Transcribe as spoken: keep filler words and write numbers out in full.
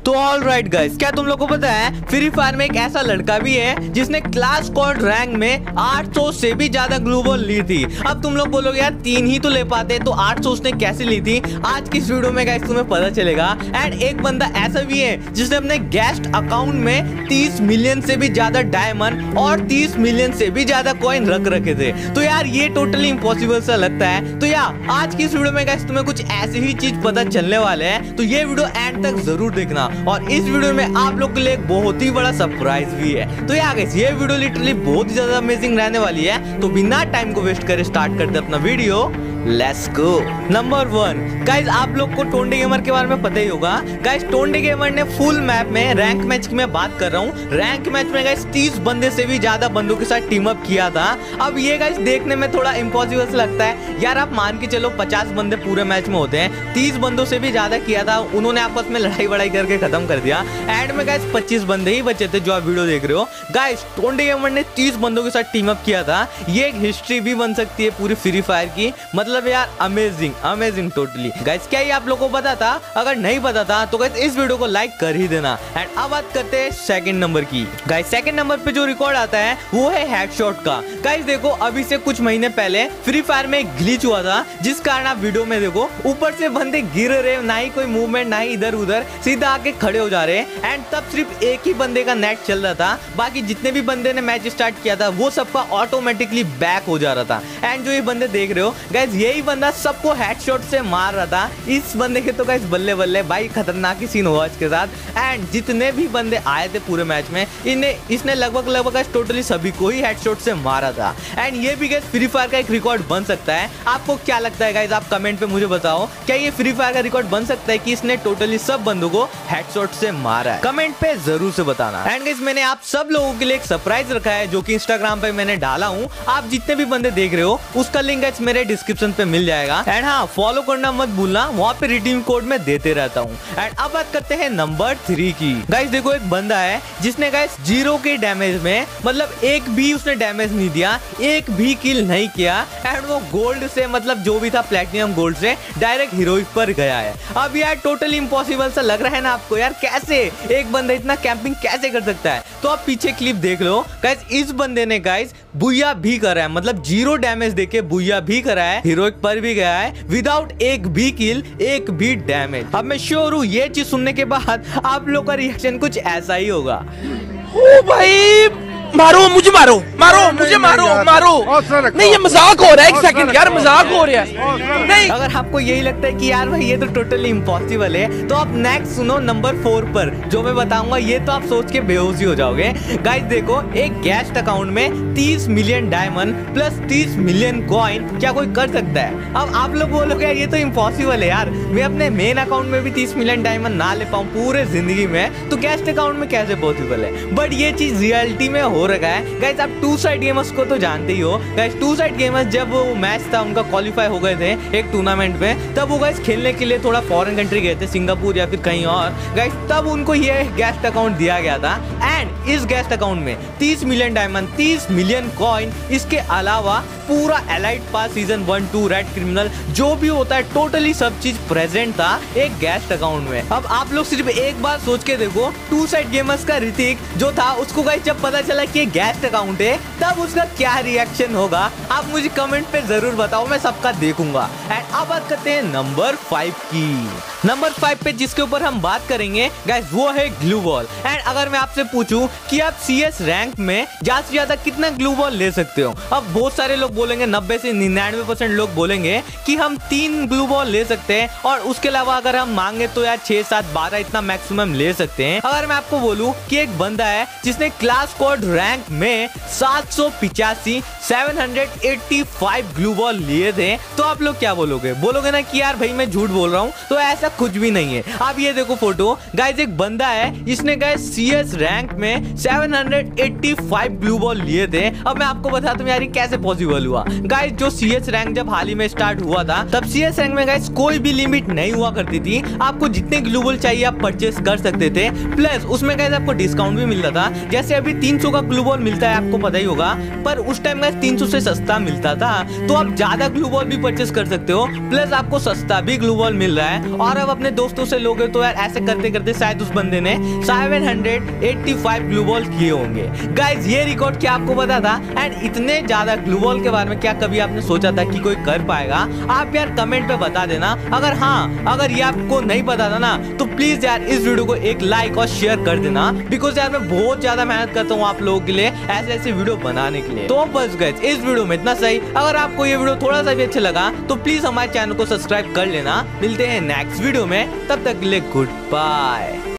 तो all right guys, क्या तुम लोग को पता है फ्री फायर में एक ऐसा लड़का भी है जिसने क्लास स्क्वाड रैंक में आठ सौ से भी ज्यादा ग्लू बॉल ली थी। अब तुम लोग बोलोगे यार तीन ही तो ले पाते, तो आठ सौ उसने कैसे ली थी? आज की इस वीडियो में गाइस तुम्हें पता चलेगा। एंड एक बंदा ऐसा भी है जिसने अपने गेस्ट अकाउंट में तीस मिलियन से भी ज्यादा डायमंड और तीस मिलियन से भी ज्यादा कॉइन रख रखे थे। तो यार ये टोटली इम्पॉसिबल सा लगता है। तो यार आज की इस वीडियो में गाइस तुम्हें कुछ ऐसी ही चीज पता चलने वाले हैं, तो ये वीडियो एंड तक जरूर देखना। और इस वीडियो में आप लोग के लिए एक बहुत ही बड़ा सरप्राइज भी है। तो यार गाइस ये वीडियो लिटरली बहुत ही ज्यादा अमेजिंग रहने वाली है। तो बिना टाइम को वेस्ट करे स्टार्ट करते अपना video. Let's go. Number one guys, आप लोग को टोंडे गेमर के बारे में पता ही होगा। गाइस टोंडे गेमर ने फुल मैप में रैंक मैच की मैं बात कर रहा हूँ, रैंक मैच में गाइस तीस बंदे से भी ज्यादा बंदों के साथ टीम अप किया था। अब ये गाइस देखने में थोड़ा इम्पॉसिबल से लगता है यार। आप मान के चलो पचास बंदे पूरे मैच में होते हैं, तीस बंदों से भी ज्यादा किया था उन्होंने, आपस में लड़ाई वड़ाई करके खत्म कर दिया। एंड में गाइस पच्चीस बंदे ही बचे थे जो आप वीडियो देख रहे हो। गाइस टोंडे गेमर ने तीस बंदों के साथ टीम अप किया था। ये एक हिस्ट्री भी बन सकती है पूरी फ्री फायर की। मतलब यार अमेजिंग अमेजिंग टोटली। गाइस क्या ये आप लोगों को पता था? अगर नहीं पता था तो गाइस इस वीडियो को लाइक कर ही देना। एंड अब बात करते हैं सेकंड नंबर की। गाइस सेकंड नंबर पे जो रिकॉर्ड आता है वो है हेडशॉट का। गाइस देखो अभी से कुछ महीने पहले फ्री फायर में एक ग्लिच हुआ था, जिस कारण आप वीडियो में देखो ऊपर से बंदे गिर रहे, ना ही कोई मूवमेंट, ना ही इधर उधर, सीधा आके खड़े हो जा रहे हैं। एंड तब सिर्फ एक ही बंदे का नेट चल रहा था, बाकी जितने भी बंदे ने मैच स्टार्ट किया था वो सबका ऑटोमेटिकली बैक हो जा रहा था। एंड जो ये बंदे देख रहे हो गाइस, यही बंदा सबको हेडशॉट से मार रहा था। इस बंदे के तो गाइस बल्ले बल्ले भाई, खतरनाक ही सीन हुआ इसके साथ। एंड जितने भी बंदे आए थे पूरे मैच में, इन्हें इसने लगभग लगभग टोटली सभी को ही हेडशॉट से मारा था। एंड ये भी गाइस फ्री फायर का एक रिकॉर्ड बन सकता है। आपको क्या लगता है गाइस? आप कमेंट पे मुझे बताओ, क्या ये फ्री फायर का रिकॉर्ड बन सकता है कि इसने टोटली सब बंदों को हेडशॉट से मारा है? कमेंट पे जरूर से बताना। एंड गाइस मैंने आप सब लोगों के लिए एक सरप्राइज रखा है जो कि इंस्टाग्राम पे मैंने डाला हूँ। आप जितने भी बंदे देख रहे हो उसका लिंक गाइस मेरे डिस्क्रिप्शन पे मिल जाएगा। एंड हाँ, फॉलो करना मत भूलना, वहाँ पे रिडीम कोड में देते रहता हूँ। एंड अब बात करते हैं नंबर थ्री की। गाइस देखो एक बंदा है जिसने गाइस जीरो के डैमेज में, मतलब एक भी उसने डैमेज नहीं दिया, एक भी किल नहीं किया। एंड वो गोल्ड से, मतलब जो भी था प्लेटिनम गोल्ड से डायरेक्ट हीरोइक पर गया है। अब यार टोटली इम्पॉसिबल सा लग रहा है ना आपको यार, कैसे एक बंदा इतना कैंपिंग कैसे कर सकता है? तो आप पीछे क्लिप देख लो गाइस, इस बंदे ने गाइस बुया भी करा है, मतलब जीरो डैमेज देके बुया भी करा है, हीरोइक पर भी गया है विदाउट एक भी किल, एक भी डैमेज। अब मैं श्योर हूँ ये चीज सुनने के बाद आप लोग का रिएक्शन कुछ ऐसा ही होगा। ओ भाई मारो मुझे, मारो मारो मुझे, मारो मारो। नहीं ये मजाक हो रहा है, एक सेकंड यार, मजाक हो रहा है। नहीं अगर आपको यही लगता है कि यार भाई ये तो टोटली इम्पॉसिबल है, तो आप नेक्स्ट सुनो नंबर फोर पर जो मैं बताऊंगा। ये तो आप सोच के बेहोश ही हो जाओगे। गाइस देखो एक गेस्ट अकाउंट में तीस मिलियन डायमंड प्लस तीस मिलियन कॉइन क्या कोई कर सकता है? अब आप लोग बोलोगे यार ये तो इम्पॉसिबल है यार, मैं अपने मेन अकाउंट में भी तीस मिलियन डायमंड ना ले पाऊँ पूरे जिंदगी में, तो गेस्ट अकाउंट में कैसे पॉसिबल है? बट ये चीज रियलिटी में हो रखा है। गाइस आप टू साइड गेमर्स को तो जानते ही हो। गाइस टू साइड गेमर्स जब वो मैच था उनका क्वालिफाई हो गए थे एक टूर्नामेंट में, तब वो गाइस खेलने के लिए थोड़ा फॉरेन कंट्री गए थे, सिंगापुर या फिर कहीं और। गाइस तब उनको ये गेस्ट अकाउंट दिया गया था। एंड इस गेस्ट अकाउंट में तीस मिलियन डायमंड, तीस मिलियन कॉइन, इसके अलावा पूरा elite pass season one two red criminal जो भी होता है, टोटली सब चीज प्रेजेंट था एक गेस्ट अकाउंट में। अब आप लोग सिर्फ एक बार सोच के देखो, टू साइड गेमर्स का ऋतिक जो था उसको गाइस जब पता चला कि ये गेस्ट अकाउंट है तब उसका क्या रिएक्शन होगा, आप मुझे कमेंट पे जरूर बताओ, मैं सबका देखूंगा। एंड अब बात करते हैं नंबर फाइव की। नंबर फाइव पे जिसके ऊपर हम बात करेंगे गाइस वो है ग्लू बॉल। एंड अगर मैं आपसे पूछूं कि आप सीएस रैंक में ज्यादा से ज्यादा कितना ग्लू बॉल ले सकते हो, अब बहुत सारे लोग बोलेंगे, नब्बे से निन्यानवे परसेंट लोग बोलेंगे कि हम तीन ग्लू बॉल ले सकते हैं, और उसके अलावा अगर हम मांगे तो यार छह सात बारह इतना मैक्सिमम ले सकते हैं। अगर मैं आपको बोलूं कि एक बंदा है जिसने क्लास स्क्वाड रैंक में सात सौ पिचासी seven hundred eighty five glue ball लिए थे, तो आप लोग क्या बोलोगे? बोलोगे ना कि यार भाई मैं झूठ बोल रहा हूँ, तो ऐसा कुछ भी नहीं है। आप ये देखो फोटो गाइस, एक बंदा है इसने गाइस सीएस रैंक में seven hundred eighty five glue ball लिए थे। अब मैं आपको बताता हूँ यार ये कैसे पॉसिबल हुआ। गाइस जो सीएस रैंक जब हाल ही में स्टार्ट हुआ था तब सीएस रैंक में गाइस कोई भी लिमिट नहीं हुआ करती थी। आपको जितने ग्लू बॉल चाहिए आप परचेस कर सकते थे, प्लस उसमें गाइस आपको डिस्काउंट भी मिलता था। जैसे अभी तीन सौ का ग्लू बॉल मिलता है आपको पता ही होगा, पर उस टाइम गाइस तीन सौ से सस्ता मिलता था। तो आप ज्यादा ग्लू बॉल भी परचेस कर सकते हो, प्लस आपको सस्ता भी ग्लू बॉल मिल रहा है। और अब अपने दोस्तों से लोगे तो यार ऐसे करते करते शायद उस बंदे ने seven hundred eighty five glue ball किए होंगे। गाइस ये रिकॉर्ड क्या आपको पता था? एंड इतने ज्यादा ग्लू बॉल के बारे में क्या कभी आपने सोचा था कि कोई कर पाएगा? आप यार कमेंट पे बता देना। अगर हाँ अगर ये आपको नहीं पता था ना तो प्लीज यार इस वीडियो को एक लाइक और शेयर कर देना, बिकॉज यार मैं बहुत ज्यादा मेहनत करता हूँ आप लोगों के लिए ऐसे ऐसे वीडियो बनाने के लिए। तो बस गाइस इस वीडियो में इतना सही। अगर आपको ये वीडियो थोड़ा सा भी अच्छा लगा तो प्लीज हमारे चैनल को सब्सक्राइब कर लेना। मिलते हैं नेक्स्ट वीडियो में, तब तक के लिए गुड बाय।